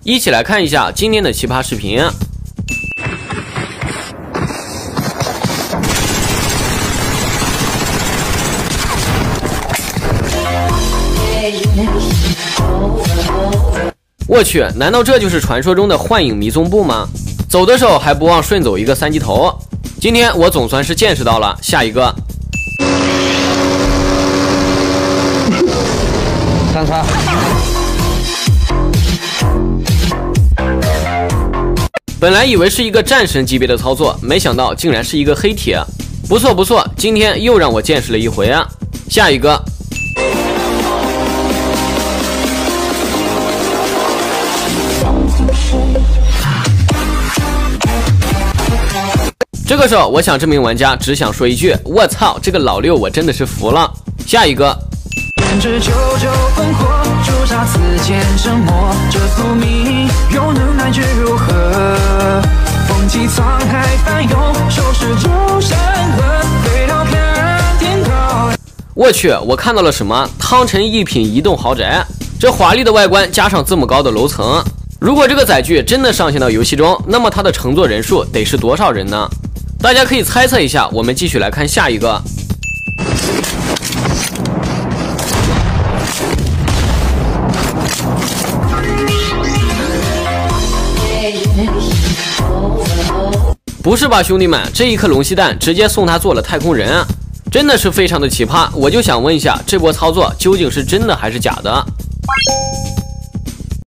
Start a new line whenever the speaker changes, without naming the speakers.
一起来看一下今天的奇葩视频。我去，难道这就是传说中的幻影迷踪步吗？走的时候还不忘顺走一个三级头。今天我总算是见识到了。下一个，
看看，
本来以为是一个战神级别的操作，没想到竟然是一个黑铁。不错不错，今天又让我见识了一回啊。下一个。这个时候，我想这名玩家只想说一句：我操，这个老六我真的是服了。下一个，我去，我看到了什么？汤臣一品移动豪宅，这华丽的外观加上这么高的楼层，如果这个载具真的上线到游戏中，那么它的乘坐人数得是多少人呢？大家可以猜测一下。我们继续来看下一个。不是吧，兄弟们，这一颗龙息蛋直接送他做了太空人啊，真的是非常的奇葩。我就想问一下，这波操作究竟是真的还是假的？